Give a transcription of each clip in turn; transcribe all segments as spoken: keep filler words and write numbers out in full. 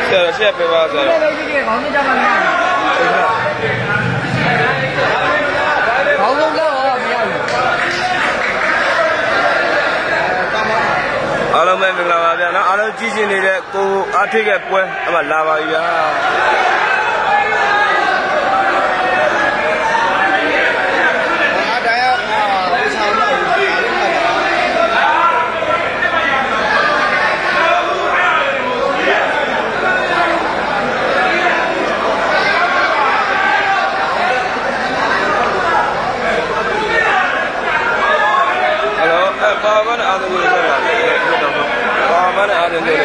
谢谢背包子。好弄到啊！အားလုံးပဲမင်္ဂလာပါဗျာနော်အားလုံးကြည့်ရှင်းနေတဲ့ကိုအားထိတ်ရဲ့ပွဲအမှလာပါပြီဗျာဘာဘာနဲ့အားလုံးကိုပြောတာဘာဘာနဲ့အားလုံးကို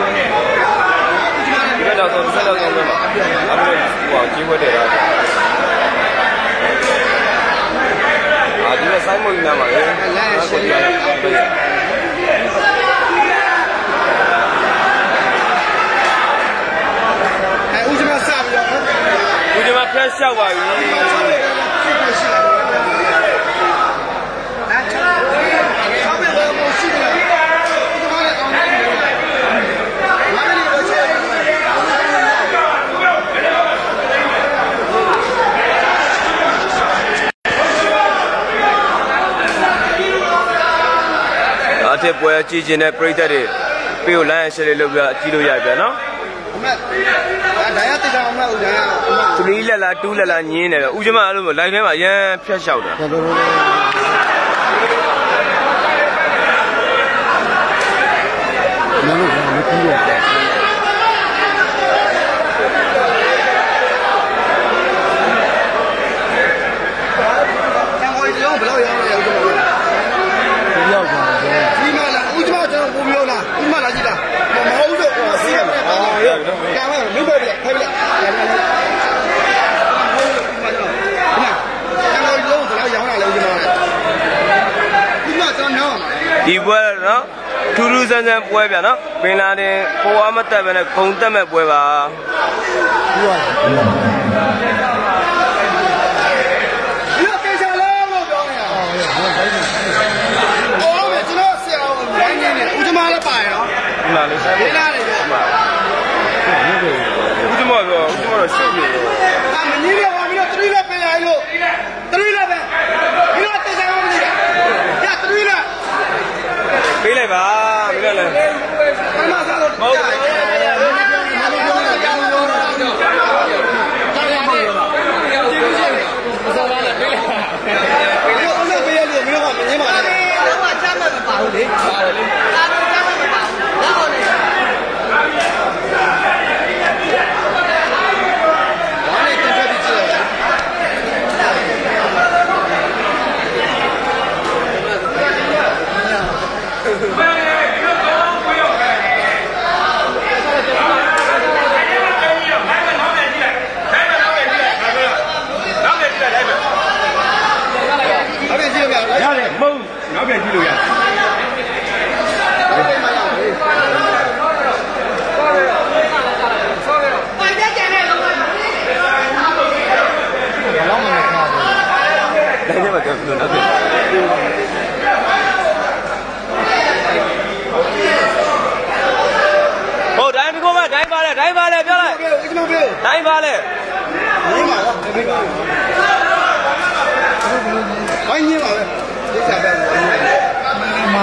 ဒီကတော့တော့ဆက်တော့တော့ပဲအားလုံးဟိုကြီးဝတ်တယ်လားအာဒီနဲ့ဆိုင်မွေးနေမှာလေကိုကြီးအဲဦးကျမစပြီးတော့ဦးကျမဖျက်လျှောက်ပါပြီအထက်ပွဲကြည့်ခြင်းနဲ့ပြည်သက်တွေပြေကိုလိုင်းရှယ်လေးလုပ်ပြီးကြည့်လို့ရပြန်နော်အမဒါရတိတ်အောင်မဟုတ်ဒါသူလေးလက်လာတူးလက်လာညင်းနေတယ်ဥကျမအဲ့လိုလိုင်းထဲမှာအရန်ဖြတ်လျှောက်တာမလို့မကြည့်ရဘူးဒီပွဲနော်ထူးထူးဆန်းဆန်းပွဲဗျာနော်ပင်လာတဲ့ကိုအားမတက်ပဲနဲ့ခုံတက်မဲ့ပွဲပါဟုတ်ပါဘူးဒီတော့တေချာလားလို့ပြောနေတာဟုတ်ပါဘူးအော်ကျွန်တော်ဆရာကိုဝိုင်းနေတယ်ဦးကျမလည်းပါရနော်ဒီမှာလေးဆက်လာတယ်ဗျာဦးကျမပြောဦးကျမတော့ရှုပ်နေတယ်အမကြီးပြောပြီးတော့သတိလက်ပင်လိုက်လို့သတိလက်ပဲဒီတော့တေချာမသိတာညသတိလက်ပေးလိုက်ပါပေးလိုက်လေမမစားလို့ဟုတ်တယ်ရတယ်မဟုတ်နောက်ပြန်ကြည့်လို့ရတယ်ဟိုတိုင်းကိုမတိုင်းပါလေတိုင်းပါလေပြောလိုက်တိုင်းပါလေဘိုင်းကြီးပါပဲဒီစားပဲမာ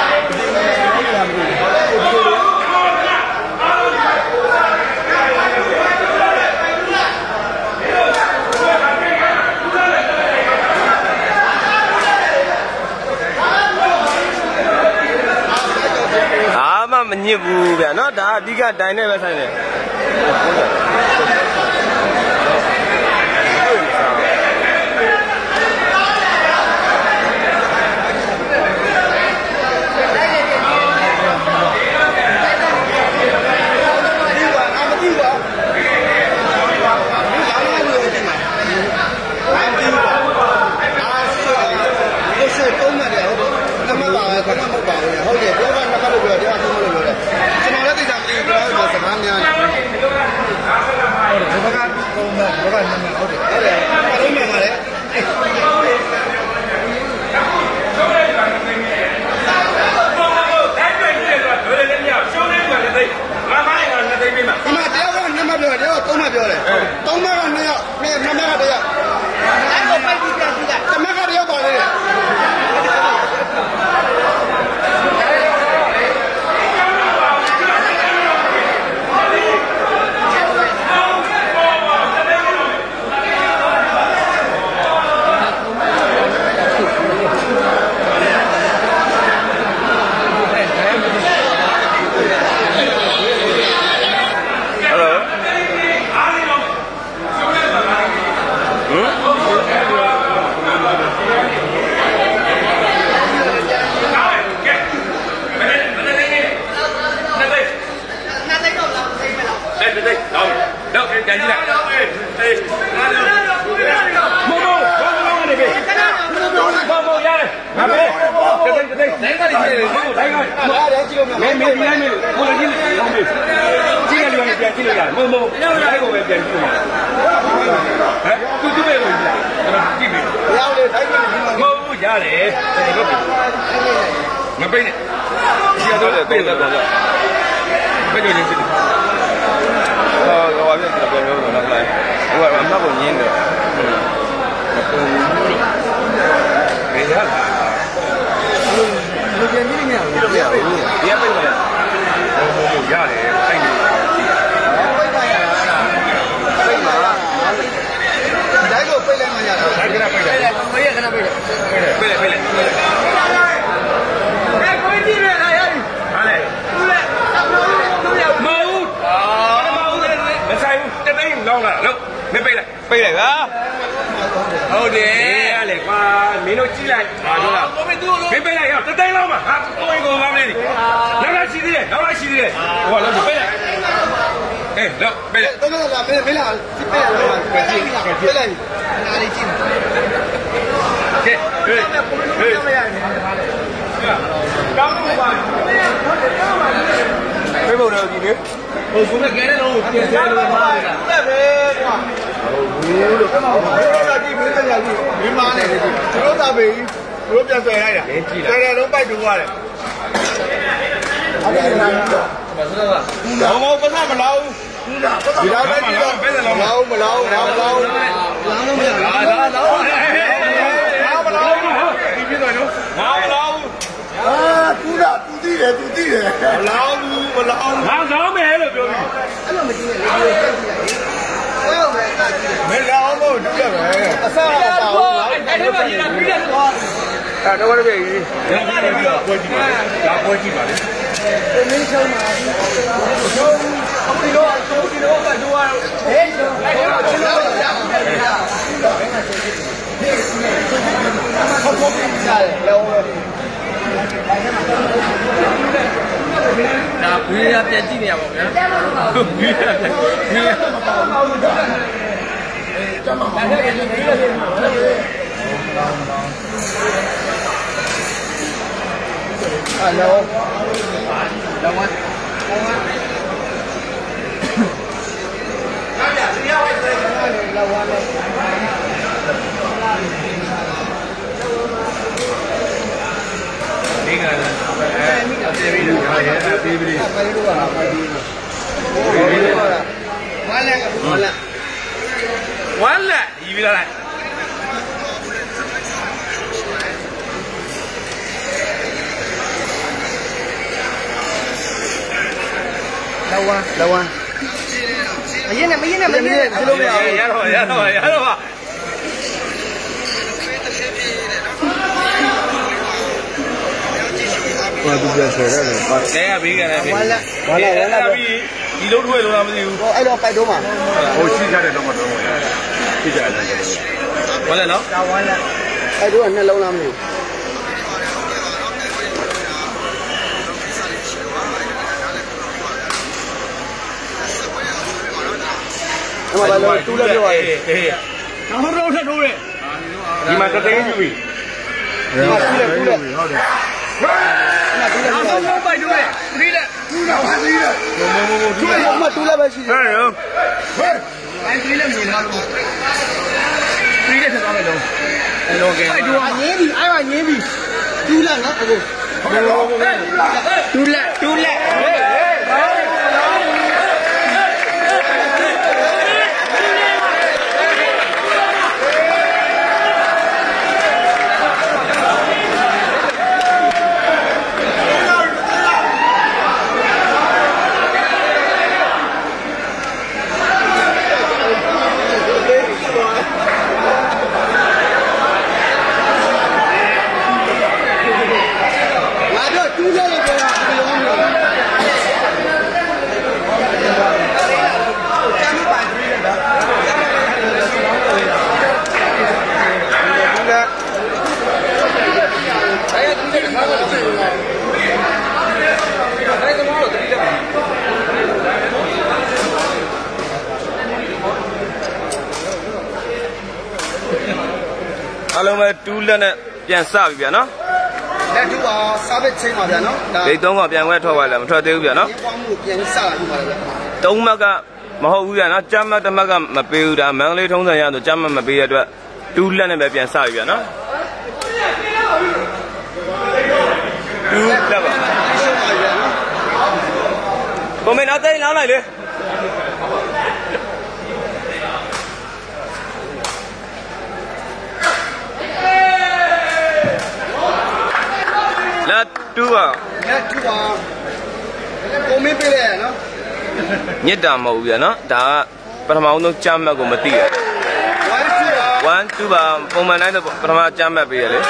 အာမမညစ်ဘူးဗျာနော်ဒါအဓိကတိုင်နဲ့ပဲဆိုင်တယ်ဟုတ်တယ်ပြောပါနှစ်ခါလို့ပြောတယ်အခုလို့ပြောတယ်ကျွန်တော်လည်းသိတာမသိဘူးပြောတော့စကားများတယ်ဟုတ်တယ်ဘယ်ကကုန်းမဲ့ဘယ်ကနည်းနည်းဟုတ်တယ်ဟုတ်တယ်အားလုံးမှန်ပါတယ်ဒီမှာတသိတော့တော့ကြည့်လိုက်အေးမောမောဘာမောနေပြီမောမောရတယ်ငါပဲတသိတသိနိုင်ကလေးကြီးလေနိုင်ကအားရကြည့်လို့မင်းမင်းဒီလိုက်မင်းကိုလည်းကြည့်လို့အောင်ပြီကြည့်ရလို့ပြန်ကြည့်လို့ရတယ်မောမောလိုက်ကိုပဲပြန်ကြည့်လို့ဟမ်သူသူပဲလို့ကြည့်ပြီရောက်လေတိုင်းကြီးမောမောရတယ်မပိတ်နဲ့ဒီကတော့ပိတ်တော့တော့ပိတ်ကြည့်စစ်ဟောတော့ဘာဖြစ်လဲပြောလို့တော့လိုက်ဟိုကအမှတ်ကိုညင်းတယ်ဘယ်ရလဲလူပြန်ကြည့်နေရဘူးဒီကပိတ်ပါလားဟိုဟိုရတယ်ပိတ်နေပိတ်ပါရလားပိတ်ပါလားဒါကိုပိတ်လိုက်မှရတာဒါကပိတ်လိုက်မရခဏပိတ်လိုက်ပိတ်လိုက်ပိတ်လိုက်အဲကိုကြည့်ရလားရပြီဟာလေသူလည်းမဟုတ်အာမဟုတ်တယ်မဆိုင်ဘူးတသိန်းလောက်လာလို့မပိတ်လိုက်ပိတ်လိုက်ပါဟုတ်တယ်ရလေကွာမင်းတို့ကြည့်လိုက်ဟာတော့လားမပိတ်လိုက်ရတသိန်းလောက်မှာဟာကိုယ်ကိုကောင်းနေပြီနောက်လာရှိသေးတယ်နောက်လာရှိသေးတယ်ဟိုကလို့ပိတ်လိုက်အေးတော့ပိတ်လိုက်တော့တော့ပိတ်ပိတ်လိုက်ပိတ်လိုက်ပိတ်လိုက်ပိတ်လိုက်နားလေးကြည့်ကဲဟေးဟေးကောင်းလို့ပါပြေဖို့တော့ကြည့်လေဟိုကကဲတဲ့တော့ပြင်ဆင်လို့ပါလားတက်ပဲကွာဟုတ်ဘူးလို့ပြောတာကြည့်မင်းတက်ရကြည့်မင်းမားနေတယ်ကြည့်သူတို့သာပေကြီးသူတို့ပြန်ဆွဲလိုက်တာဆွဲတယ်တော့ပိုက်တူရတယ်အဲ့ဒါကမစတော့ဘာမှပတ်မလာဘူးဒီတော့ပဲကြည့်တော့မလာဘူးမလာဘူးမလာဘူးမလာဘူးမလာဘူးလာလာလာမလာဘူးဒီပြတော့နော်မလာဘူးအာသူကသူသိတယ်သူသိတယ်မလာဘူးမလာဘူးငါကောင်းမယ်လို့ပြောပြီးအဲ့လိုမကြည့်နဲ့လေကြည့်လိုက်ဘယ်လိုပဲကြည့်မလာဘူးတူရပဲအစားအစာဘူးအဲ့ဒီမှာကြီးတာပြီးတယ်ဆိုတော့အဲ့တော့လည်းပြီဒါကလည်းပြီးတော့ပွဲကြည့်ပါဒါပွဲကြည့်ပါလေမင်းဆုံးပါဘူးဆုံးအခုဒီတော့ဆုံးဒီတော့ကတော့ဟဲ့ဆုံးအဲ့တော့ကျွန်တော်ရအောင်တယ်လားဘယ်မှာဆုံးဖြစ်လဲဟုတ်ဟုတ်ပြီစားတယ်လောဒါဘေးရပြန်ကြည့်နေရပါဗျာဘေးရဘေးရမပေါအောင်ဘူးဒါကျမပါဘူးဘေးရဘေးရဟယ်လိုလောဝါလောဝါကားကြစီရဝိုင်းတယ်လောဝါလောဒီကလည်းအဲမိကပြေးပြီးတော့ရဲပြေးပြီးတော့ပြေးပြီးတော့ဟာပြေးပြီးတော့ဝမ်းလက်ကဝမ်းလက်ဝမ်းလက်ဒီပြီးတော့လိုက်လောဝါလောဝါမင်းနဲ့မင်းနဲ့မင်းနဲ့ဒီလိုမရရတော့ရတော့ရတော့ပါဘာသူပြဆွဲရတယ်ပါလဲရပြီးကြတယ်ပြီဝါလာဝါလာဝါလာပြီးဒီလုံးထွေးလို့လားမသိဘူးဟောအဲ့တော့ပိုက်တော့မှာဟိုရှိကြတဲ့တော့မတော့ဘူးရှိကြတယ်ဝါလာနော်ဝါလာအဲ့တော့နှစ်လုံးလားမသိဘူးအမဘာလို့တူလည်းပြောရတယ်ဟေးနောက်တော့ထပ်ထိုးတယ်ဒီမှာတသိန်းယူပြီဒီမှာတူလည်းတူလည်းဟုတ်တယ်နောက်ဆုံးပိုက်တို့လေဒီလေတူးတော့ပါသေးတယ်မမမတူးလည်းမတူးလည်းပဲရှိတယ်ဟဲ့ရောဟဲ့အဲ့ဒီလည်းမြင်ထားလို့ဒီလေဆက်သွားမယ်တော့အဲ့လိုကဲပိုက်တို့ကငင်းပြီအဲ့ကငင်းပြီတူးလည်းနော်အခုတူးလည်းတူးလည်းဟေးတူးလည်းပြောတာဘယ်လိုလဲလုံးပဲတူးလက်နဲ့ပြန်စပြီဗျာနော်လက်တူပါစားပဲချိန်ပါဗျာနော်ဒီသုံးကပြန်ခွဲထွက်သွားလားမထွက်သေးဘူးဗျာနော်ဒီပေါင်းမှုပြန်စလာပြီပါလေသုံးမက်ကမဟုတ်ဘူးဗျာနော်ကြမ်းမတ်တစ်မက်ကမပေးဘူးဒါမန္တလေးထုံးစံရဆိုကြမ်းမတ်မပေးရတဲ့အတွက်တူးလက်နဲ့ပဲပြန်စပြီဗျာနော်တူးလက်ပါကိုမင်းနောက်သိမ်းလောင်းလိုက်လေလက်တူပါလက်တူပါကိုမင်းပေးလေနော်ညစ်တာမဟုတ်ဘူးဗျာနော်ဒါကပထမဆုံးကြမ်းမတ်ကိုမသိရone twoပါပုံမှန်တိုင်းပထမကြမ်းမတ်ပေးရလေ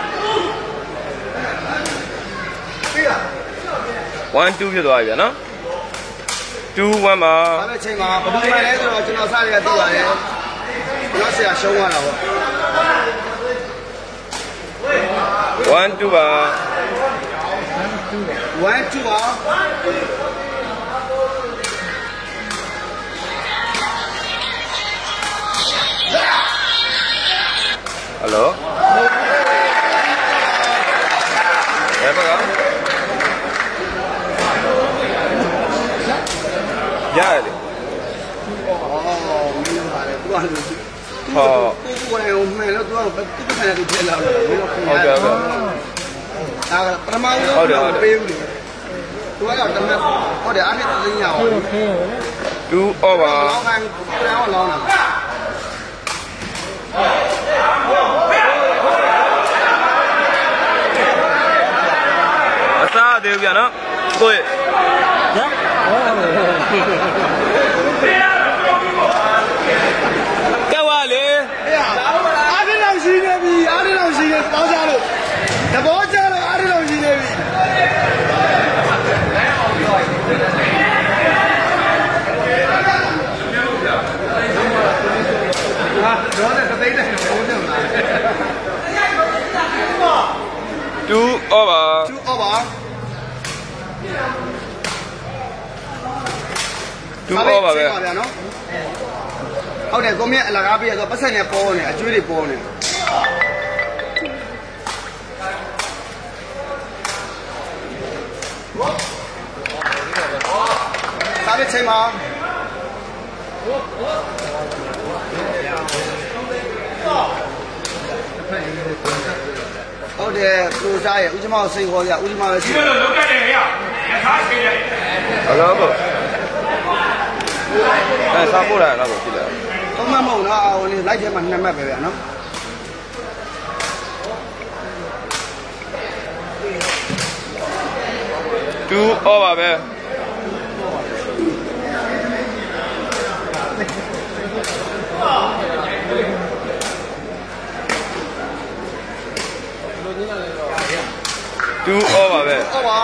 one two ဖြစ်သွားပြီဗျာနော်two oneပါအဲ့ဒီချိန်မှာဘယ်လိုမှလဲဆိုတော့ကျွန်တော်စရရသိပါတယ်ကျွန်တော်ဆရာရှုံးသွားတာပေါ့ one twoပါ one twoပါဟယ်လိုဘယ်ပါကရတယ်အော်မင်းပါတယ်သူကဟောကိုယ်ကိုယ်မှန်လို့သူကသူ့ပတ်နဲ့သူထည့်လာလို့မင်းတို့ခင်ဗျာဟုတ်တယ်ဟုတ်တယ်ဒါကပထမဆုံးပေးဘူးလေသူကတော့တမက်ဟုတ်တယ်အားဖြင့်သိညာအောင် two over လောင်းကန်ပြောင်းလောင်းတာအစားသေးဘူးဗျာနော်ကိုယ့်ကဲဝါလေအားရလောက်ရှိနေပြီအားရလောက်ရှိနေပေါင်းကြလို့တဘောကြလို့အားရလောက်ရှိနေပြီဟာတော့တဲ့သိတဲ့ဘုံတယ်မလား two over two over two over ပဲဗျာနော်ဟုတ်တယ်ကိုမြတ်အလကားပေးရဆိုပတ်ဆက်နဲ့ပေါ်နေအကျွေးတွေပေါ်နေစားတဲ့ချိန်မှာဟုတ်တယ်ပရိုစားရဲ့ဦးကျမကိုစိတ်ခေါ်ရဦးကျမပဲရှိတယ်လောက်ကတယ်ရရထားရှိတယ်ဟလောဘအဲစားပို့လာတော့ဖြစ်တယ်သုံးမှတ်မဟုတ်နော်ဟိုလေလိုက်ထဲမှာနှစ်မှတ်ပဲဗျာနော် two over ပဲtwo over ပဲ over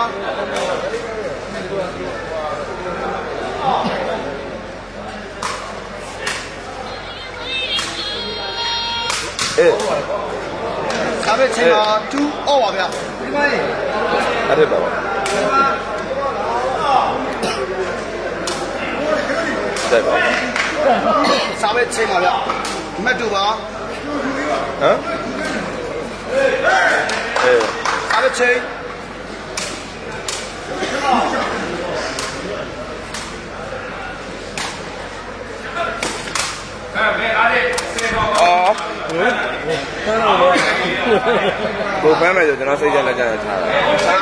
အေးစားပဲချိန်မှာtwo over ဗျာဒီမိုင်းအဲ့ဒါပါได้ป่ะစားပဲချိန်မှာဗျာမှတ်တူပါဟမ်အေးစားပဲချိန်အဲ့ဘယ်အားလေးစေတော့အော်ကိုပန်းမယ်ဆိုကျွန်တော်စိတ်ကြလက်ကြရထားတာ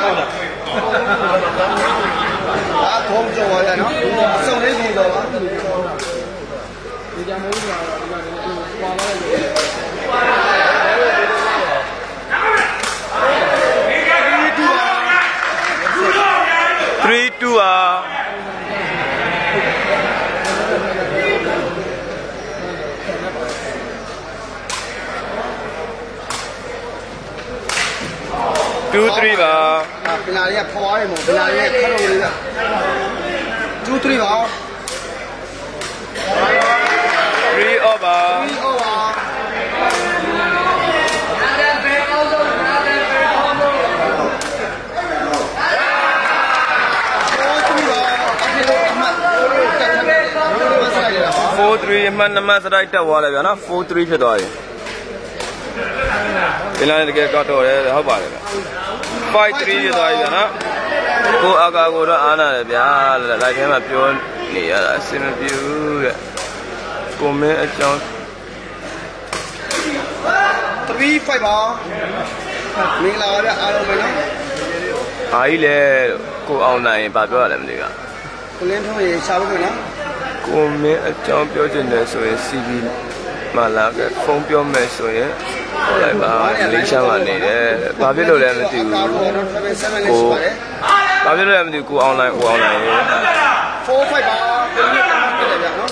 ဒါထုံးကြော်ရနော်စုံလေးကြီးတော့ပါဒီကြမိုးကြီးကတော့ဒီကပွာလာတယ် three two อ่ะtwo three ပါပင်လာလေးကဖွားတယ်မို့ပင်လာလေးခက်တော့လေးကtwo threeပါ three over three over four three အမှတ်နှစ်မှတ်စတိုက်တက်သွားတယ်ဗျာနော်four threeဖြစ်သွားပြီဒီလားတကယ်ကတော့တယ်ဟုတ်ပါတယ်ဗျfive three ပြသွားပြီဗျာနော်ကိုအကာကိုတော့အားနာတယ်ဗျာလိုက်ထဲမှာပြောနေရတာအဆင်မပြေဘူးတဲ့ကိုမင်းအကြောင်း three five ပါမင်္ဂလာပါဗျအားလုံးပဲနော်ဘာကြီးလဲကိုအောင်နိုင်ဘာပြောရလဲမသိဘူးကိုလင်းထုံးရေရှာလို့နော်ကိုမင်းအကြောင်းပြောချင်တယ်ဆိုရင် C V မှာလာခဲ့ဖုန်းပြောမယ်ဆိုရင်လိုက်ပါလေးရှာပါနေတယ်ဘာဖြစ်လို့လဲမသိဘူးကိုဘာဖြစ်လို့လဲမသိဘူးကိုအောင်နိုင်ကိုအောင်နိုင် four five ပါပြန်ပြန်ပြန်ပြန်နော်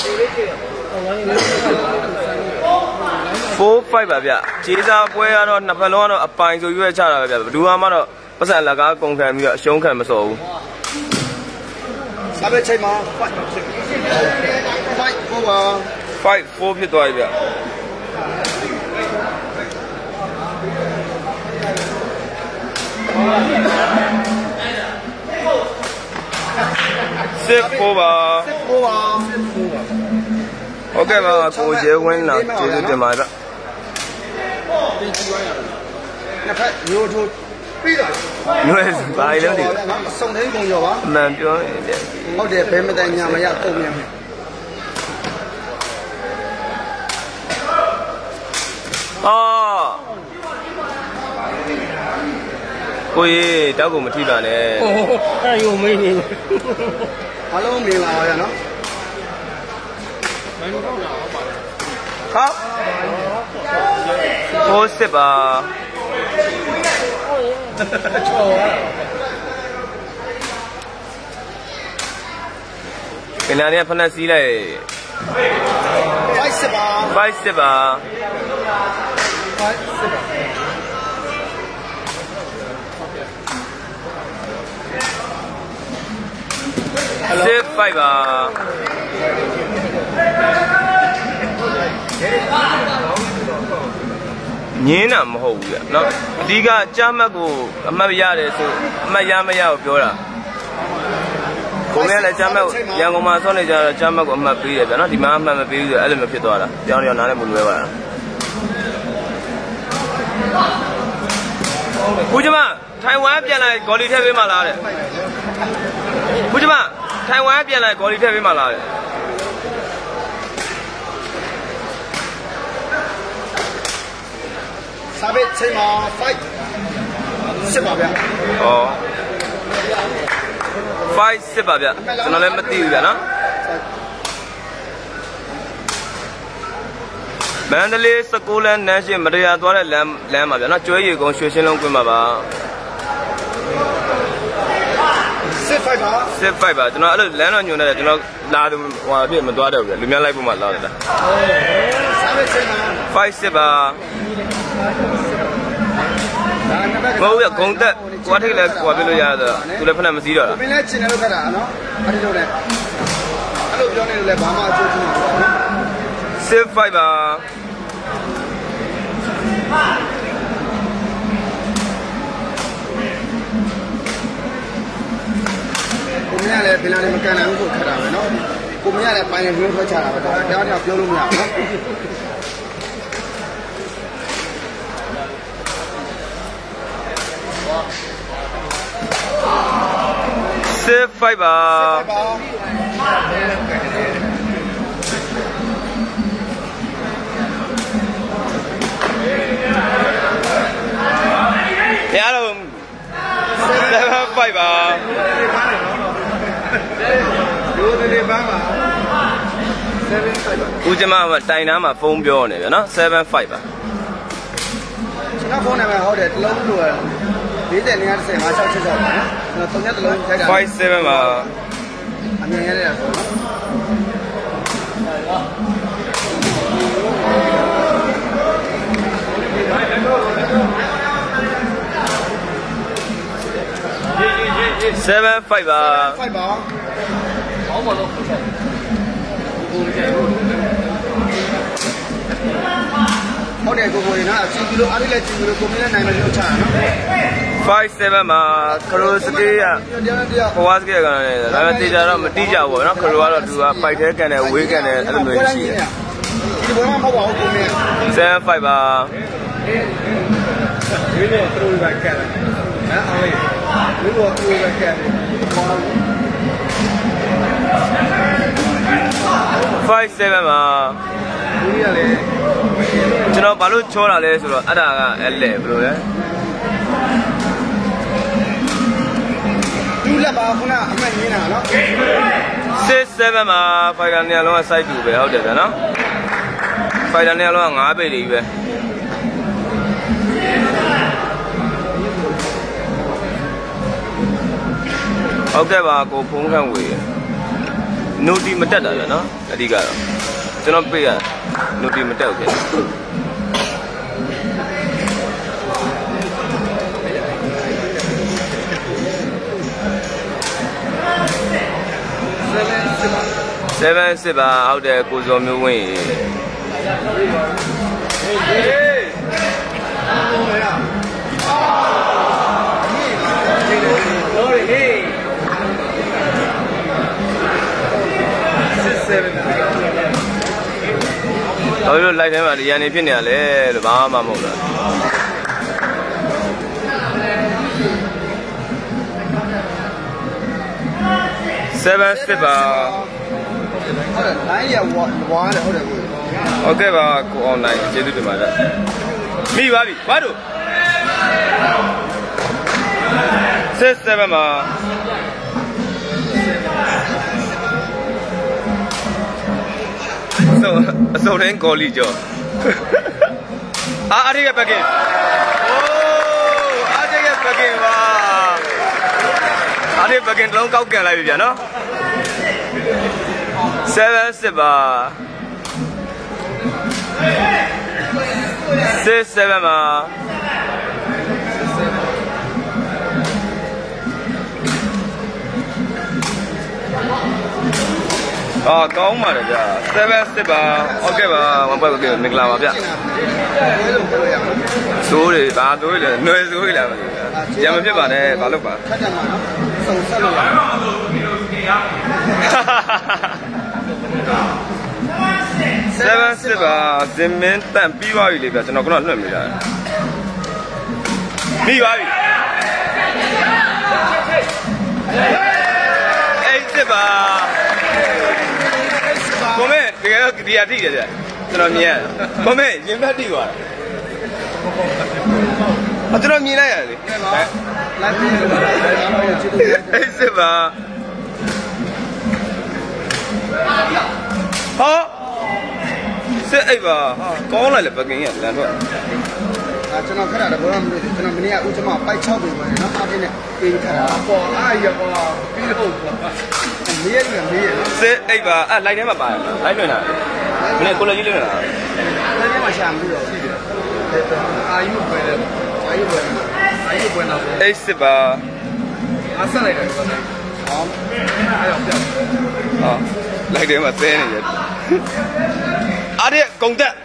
four five ပါဗျခြေစားပွဲကတော့နှစ်ဖက်လုံးကတော့အပိုင်ဆိုရွေးချတာပဲဗျဘယ်သူမှတော့ပတ်စံလက်ကားကုန်ခံပြီးတော့အရှုံးခံမစော်ဘူးစာပဲချိန်မှာfive four ပါ five four ဖြစ်သွားပြီဗျsix four ပါ six fourပါဟုတ်ကဲ့ပါကိုရဲဝင်းလာကျေးဇူးတင်ပါတယ်နှစ်ဖက်ရိုးထိုးပြီးတော့နွယ်ဘာလဲမသိဘူးစုံသိန်းကုန်ရောပါအမှန်ပြောရင်ဟုတ်တယ်ဘယ်မတိုင်ညာမရပုံမြန်အာကိုကြီးတောက်ကိုမထိပါနဲ့အဲ့ရုံမင်းနေအလုံးမင်္ဂလာပါဗျာနော်ဟာfour sixပါကနာเนี่ยဖက်စီးလိုက် five sixပါ five sixပါ five sixပါ six five ပါညင်းတာမဟုတ်ဘူးဗျเนาะအဓိကကြားမှတ်ကိုအမှတ်ရတယ်ဆိုအမှတ်ရမရကိုပြောတာကိုယ်လည်းကြားမှတ်ရန်ကုန်မှာဆောင်းနေကြတော့ကြားမှတ်ကိုအမှတ်ပေးတယ်ဗျเนาะဒီမှာအမှတ်မပေးဘူးဆိုအဲ့လိုမျိုးဖြစ်သွားတာကြောင်းရောနားလည်းမလွယ်ပါဘူးဦးကျမထိုင်ဝမ်ပြန်လာဂေါ်လီထည့်ပေးမှလားတဲ့ဦးကျမထိုင်ဝမ်ပြန်လာဂေါ်လီထည့်ပေးမှလားတဲ့စာပေချိန်မှာfive sixပါဗျာဩfive sixပါဗျာကျွန်တော်လည်းမသိဘူးဗျာနော်မန္တလေးစကူလန်နန်းရှင်မတရားသွားတဲ့လမ်းလမ်းပါဗျာနော်ကျွဲရီကုန်းရွှေရှင်းလုံးကွင်းမှာပါ six fiveပါ six fiveပါကျွန်တော်အဲ့လိုလမ်းတော့ညွန်နေတယ်ကျွန်တော်လာဟိုအဖြစ်မသွားတော့ဘူးလူများလိုက်ဖို့မှလာတယ်လားစာပေချိန်မှာ five sixပါဟုတ်ရဂုံတက်ကွာထိတ်လဲကွာပြလို့ရတော့သူလည်းဖက်နဲ့မစည်းတော့လားမင်းလည်းကျင်တယ်လို့ခက်တာနော်အဲ့ဒီလိုလဲအဲ့လိုပြောနေလို့လဲဘာမှအကျိုးမရှိဘူးနော် six fiveပါကိုမင်းကလည်းဘယ်လာလည်းမကန်နိုင်ဘူးဆိုခက်တာပဲနော်ကိုမင်းကလည်းပိုင်းနေပြောထွက်ချတာပဲတော့တရားတရားပြောလို့မရဘူးနော် six fiveပါရတော့seven fiveပါရိုးတယ်ပန်းပါseven fiveပါဦးကျမကတိုင်နားမှာဖုန်းပြောနေဗျာနော်seven fiveပါကျွန်တော်ဖုန်းနံပါတ်ဟုတ်တယ်တလုံးလို့၄၀ ၅၁၀ ၅၆၆၆ပါနော်ကျွန်တော်သုံးရက်တလုံးခိုက်တာ five sevenပါအမြင်ရရဆိုနော် seven fiveပါ fiveပါဘောင်းမလို့ဟုတ်တယ်ကိုကိုရနော်စီကီလိုအားလေးစီကီလိုကိုမင်းနဲ့နိုင်မယ်လို့ချတာနော် five sevenပါခရိုစကေးကဘဝစကေးကလည်းဒါပေမဲ့တေချာတော့မတိကြဘူးပေါ့နော်ခရိုကတော့သူကပိုက်သေးကန်တယ်ဝေးကန်တယ်အဲ့လိုမျိုးရှိတယ်ဒီဘောမှာမဟုတ်ပါဘူးကိုမင်း seven fiveပါဒီလိုသူတို့ပဲကဲတယ်နော်အောင်လေးဒီလိုသူတို့ပဲကဲတယ် five seven မှာဒီရလေကျွန်တော်ဘာလို့ချောတာလဲဆိုတော့အဲ့ဒါကအဲ့လေဘယ်လိုလဲဒီလက်ပါခုနအမှတ်ရင်းတာနော် six seven မှာ fighter နေရာလုံးက site တူပဲဟုတ်တယ်ဗျာနော် fighter နေရာလုံးကnineပေတွေပဲဟုတ်ကဲ့ပါကိုဖုံးခန့်ဝေနိုတီမတက်တာလေနော်အဓိကတော့ကျွန်တော်ပေးရနိုတီမတက်ဘူးခင်seven sixပါဟုတ်တယ်ကိုစောမျိုးဝင်းတော်လို့လိုက်ထဲမှာဒီရန်နေဖြစ်နေရလဲလို့ဘာမှမဟုတ်လားseven sixပါဟုတ်တယ်nineရဝါဝါတယ်ဟုတ်တယ်ကိုဟုတ်ကဲ့ပါကိုအောင်နိုင်ကျေးဇူးတင်ပါတယ်မိပါပြီဘာတို့six sevenပါဆိုအစုံတိုင်းကော်လီကျော်အားရရဲ့ပကင်အိုးအားရရဲ့ပကင်ပါအားရပကင်တလုံးကောက်ကန်လိုက်ပြီဗျာနော် seven sixပါ six sevenပါအာကောင်းပါတယ်ဗျာ seven sixပါဟုတ်ကဲ့ပါမပတ်ဘူးကမင်္ဂလာပါဗျာစိုးတွေဘာစိုးတွေလဲຫນွယ်စိုးတွေလားမသိဘူးဗျာရံမဖြစ်ပါနဲ့ဘာလို့ပါခက်တယ်မှာနော်စုံဆက်လို့ seven sixပါဇင်မင်းတန့်ပြီးသွားပြီလေဗျာကျွန်တော်ကတော့လွှတ်မိတာပြီးသွားပြီeight sixပါကိုမေတကယ်တော့ဒီအတိတယ်ဗျကျွန်တော်မြင်ရတယ်ကိုမေရင်ဘတ်တိသွားတယ်ကျွန်တော်မြင်လိုက်ရတယ်လေလိုက်ပြီးတော့ eight sixပါဟာစစ်အိပ်ပါဟာကောင်းလိုက်လေပကင်ရလန်တော့အာကျွန်တော်ခက်တာတော့ဘာမှမသိကျွန်တော်မနေ့ကဦးကျွန်မပိုက်၆ပေပဲเนาะအားဖြင့်နဲ့ပြင်ခက်တာပေါ်အားရပါပြီးတော့မေးရတယ်မေးရစစ်အိပ်ပါအဲ့လိုက်ထဲမှာပါတယ်လိုက်လွင်တာမနေ့ကိုလည်းကြီးလွင်တာလိုက်ထဲမှာရှာမလို့ရှိတယ်အာယူပွဲတယ်အာယူပွဲအာယူပွဲတော့ eight sixပါအဆက်လိုက်တယ်ဟောအဲ့တော့ပြောဟာလိုက်ထဲမှာသဲနေတယ်အားရကုံတက်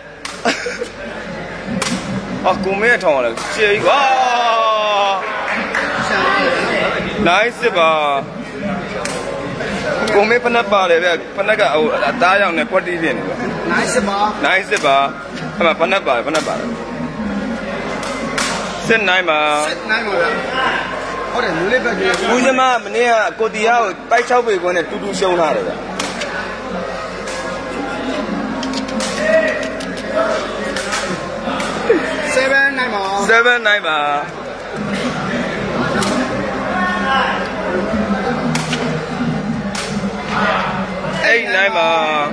အကူမဲထောင်းလာရှေးဝါnine sixပါကိုမဲဖနက်ပါတယ်ဗျဖနက်ကဟိုအသားရောင်နဲ့ကွက်တီးဖြစ်နေတယ် nine sixပါ nine sixပါအဲ့မှာဖနက်ပါတယ်ဖနက်ပါတယ်six nineပါ six nineပါဟုတ်တယ်မျိုးလေးပဲကြီးဦးဇမမနေ့ကကိုတီယာကိုပိုက်၆ပေကွန်းနဲ့တူတူရှုံးထားတယ်ဗျ seven nineပါ seven nineပါeight nineပါ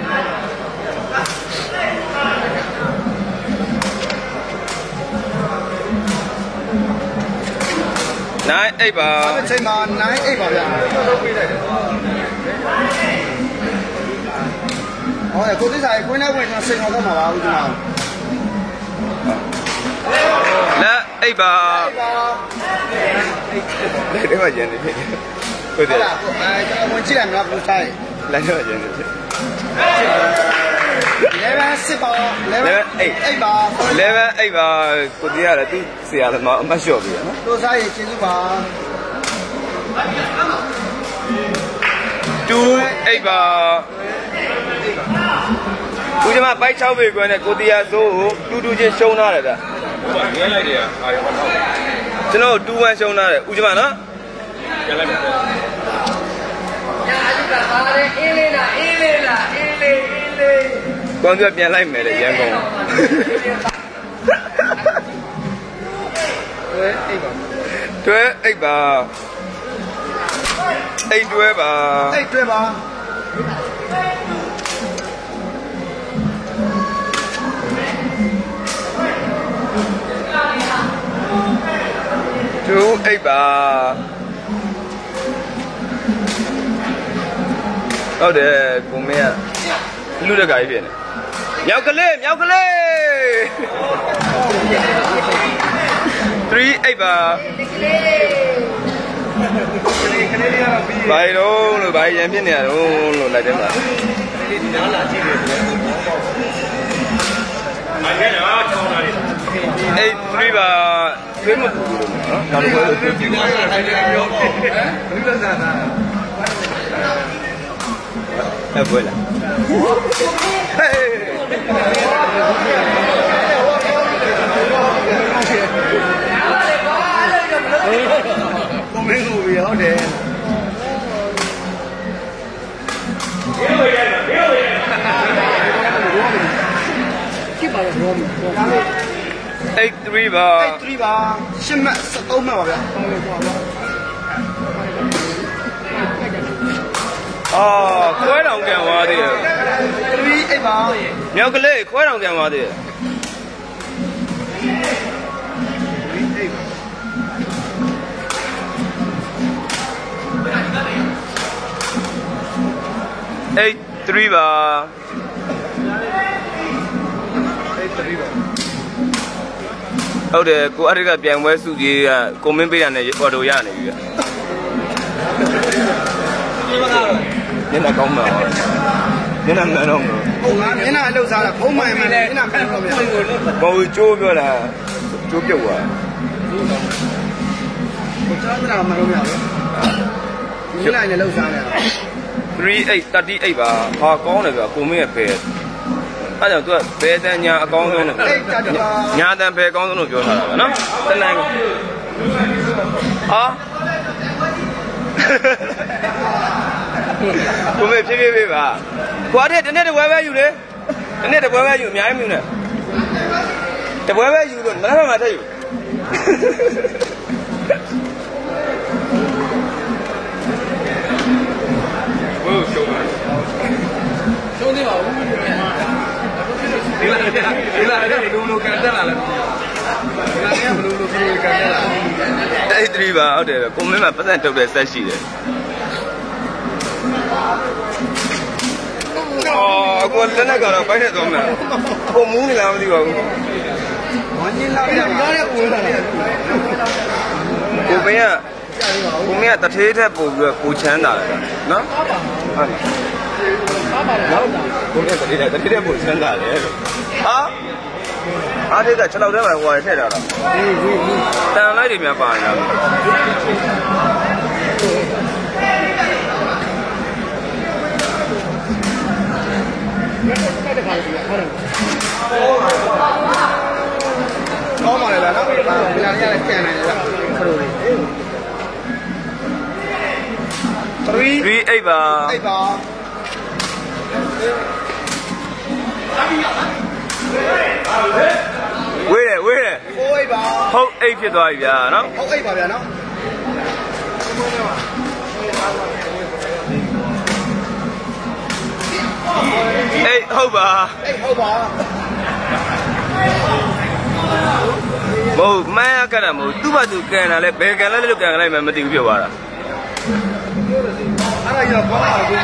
nine eightပါအဲ့ချိန်မှာnine eightပါဗျာလုပ်ပေးလိုက်တယ်ဟောကိုတိစားကိုင်းနဲ့ဝင်ကျွန်တော်စိတ်တော်ကမှာပါဦးကျွန်တော်လက်အိပ်ပါလက်ထဲမှာကျန်နေဖြစ်ဟုတ်တယ်အဲကျွန်တော်ဝင်ကြည့်လိုက်မလားဘယ်လိုဆိုင်လက်ထဲမှာကျန်နေဖြစ် eleven sixပါeleven eightပါ eleven eightပါကိုတီးရတယ်သူဆရာသမားအမတ်လျှော့ပြီနော်တို့စားရင်ကျေးဇူးပါ two eightပါဦးကျွန်မပိုက်၆ပေကွယ်နဲ့ကိုတီးရစိုးကိုတူတူချင်းရှုံးထားတယ်ဗျငင်းလိုက်တယ်အာရုံတော့ကျွန်တော်two oneရှုံးထားတယ်ဦးကျမနော်ရလိုက်မယ်ညာအကြီးကသားလေးအင်းလေးလားအင်းလေးလားအင်းလေးအင်းလေးကောင်းပြပြန်လိုက်မယ်လေရန်ကုန်တွဲအိတ်ပါတွဲအိတ်ပါအိတ်တွဲပါအိတ်တွဲပါတူအိတ်ပါဟုတ်တယ်ကိုမင်းကလူတကာကြီးဖြစ်နေမြောက်ကလေးမြောက်ကလေးthreeအိတ်ပါဘိုင်တော့လို့ဘိုင်ရန်ဖြစ်နေရတော့လို့လိုက်တယ်မှာဒီနားလာကြည့်တယ်မိုင်းကတော့ချောင်းလာတယ် eight threeပါသွေးမပူဘူးနော်ဒါလိုပဲသွေးကြည့်နေတာထိုင်နေပြောပေါ့ဟမ်ဘယ်လိုလဲစားတာအဲ့ဘွယ်လားဟေးကိုမင်းကိုပြီးဟုတ်တယ်ဒီလိုရတာဒီလိုရကြည့်ပါတော့ဘောeight threeပါ eight threeပါရှစ်မှတ်sevenမှတ်ပါဗျာအာခွဲတောင်ကန်သွားသေးတယ် three eightပါမြောက်ကလေးခွဲတောင်ကန်သွားသေးတယ်eight threeပါ eight threeပါဟုတ်တယ်ကိုအဲ့ဒီကပြန်ပွဲစုကြီးကကိုမင်းပေးတာနဲ့အော်တိုရနေပြီဗျညနေကောင်းမှာညနေမှန်တော့ဟုတ်ငါမျက်နှာလှုပ်ရှားတာဖုံးမှန်မှန်မျက်နှာမှန်တော့ဗျာဘောကျိုးပြောတာကျိုးပြုတ်သွားကိုကြားကြတာမှန်တော့ဗျာမျက်နှာနဲ့လှုပ်ရှားနေတာ three eight thirty-eightပါဟာကောင်းတယ်ဗျကိုမင်းရဲ့ဖဲအဲ့ကြောင့်သူကဘယ်တန်ညာအကောင်းဆုံးလို့ညာတန်ဘယ်အကောင်းဆုံးလို့ပြောထားတာပဲနော်တနိုင်ဟာကိုမေဖြည်းဖြည်းပေးပါကိုအတဲ့တနေ့တပွဲပဲယူလေတနေ့တပွဲပဲယူအများကြီးမယူနဲ့တပွဲပဲယူလို့နောက်မှထပ်ယူဘယ်ရှုံးလဲရှုံးသေးပါဘူးဒီလာဒီလာအဲ့ဒါဘလူးလိုကန်တက်လာလဲဒီလာကဘလူးလိုကန်တက်လာ eight threeပါဟုတ်တယ်ကိုမင်းမှာပတ်သက်တုတ်တဲ့ဆက်ရှိတယ်အော်ကိုလက်နဲ့ကတော့ပိုက်နေတော့မှာကိုမူးနေလားမသိပါဘူးဝမ်းကြီးလာရတာရကိုလာတယ်ကိုမင်းကကိုမင်းကတထေးထက်ပို့ပြီးတော့ကိုချမ်းသာတယ်နော်ဟုတ်ပါနော်ကိုမင်းတထေးထက်တထေးထက်ပို့ချမ်းသာတယ်လို့ဟာအားတွေကခြေထောက်ထဲမှာဟိုထည့်ထားတာဟေးဟေးတန်လိုက်တွေများပါနေတာကောင်းပါလေလားနော်ဒီလာရတဲ့ကျန်နေတယ်ခရိုလေးthree three eightပါ eightပါဝေးတယ်ဝေးတယ် four eightပါဟုတ်eightဖြစ်သွားပြီဗျာနော်ဟုတ်eightပါဗျာနော် eightဟုတ်ပါ eightဟုတ်ပါမဟုတ်မှန်းရကြတာမဟုတ်သူ့ဘာသူကန်တာလဲဘယ်ကန်လဲလို့ကန်လိုက်မှမသိဘူးဖြစ်သွားတာအဲ့ဒါကြောင့်ဘာလို့ကို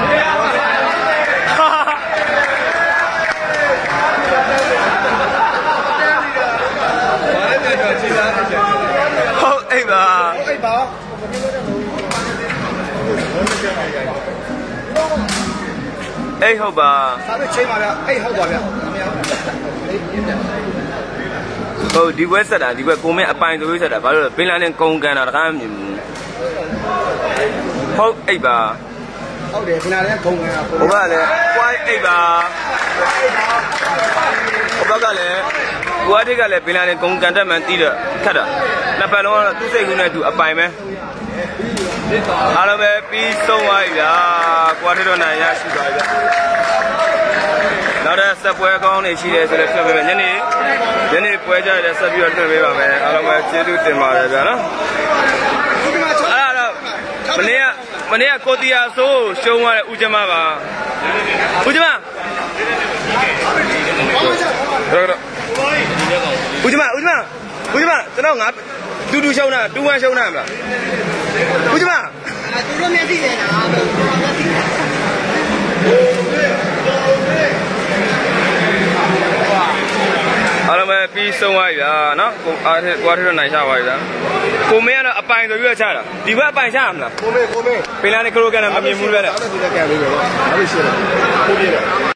ဟုတ်အိပ်ပါအိပ်ပါအိပ်ဟုတ်ပါဒါပဲချိန်ပါဗျအိပ်ဟုတ်ပါဗျဟုတ်ဒီဘက်ဆက်တာဒီဘက်ကိုမင်းအပိုင်သွေးဆက်တာဘာလို့လဲပင်လန်းနဲ့ကုန်းကန်တာတကားမမြင်ဘူးဟုတ်အိပ်ပါဟုတ်တယ်ခဏလေးခုံကန်တာဟိုဘကလည်း white အိပ်ပါဟိုဘကလည်းကိုအထက်ကလည်းပင်လာနဲ့ဂုံကန်တက်မှန်တီးတော့ခတ်တာနှစ်ပတ်လုံးကတော့သူ့စိတ်ကူးနဲ့သူအပိုင်ပဲအားလုံးပဲပြီးဆုံးသွားပြီဗျာကိုအထက်တော့နိုင်ရရှိသွားပြီဗျနောက်တဲ့ဆက်ပွဲကောင်းနေရှိတယ်ဆိုလည်းပြပေးမယ်ညနေညနေပွဲကြရတဲ့ဆက်ပြီးတော့တွေ့ပေးပါမယ်အားလုံးပဲကျေးဇူးတင်ပါတယ်ဗျာနော်အဲ့ဒါတော့မနေ့ကမနေ့ကကိုတီယာဆိုးရှုံးသွားတဲ့ဦးကျမပါဦးကျမတော့ဦးကျမဦးကျမဦးကျမကျွန်တော်ငါတူတူရှုံးတာတူဝမ်းရှုံးတာမလားဦးကျမသူတို့မျက်စိနဲ့လားမျက်စိအားလုံးပဲပြီးဆုံးသွားပြီဗျာနော်ကိုအားထက်ကိုအားထက်တော့နိုင်ချသွားပြီဗျာကိုမင်းကတော့အပိုင်ဆိုပြီးတော့ချတာဒီဘက်အပိုင်ချရမလားကိုမေကိုမေပင်လာနဲ့ခရိုကန်နဲ့မမြင်ဘူးပဲလေအဲ့ဒါဒီကကန်လေးပဲနော်အဲ့ဒီရှင်းတယ်ကိုပြည့်တယ်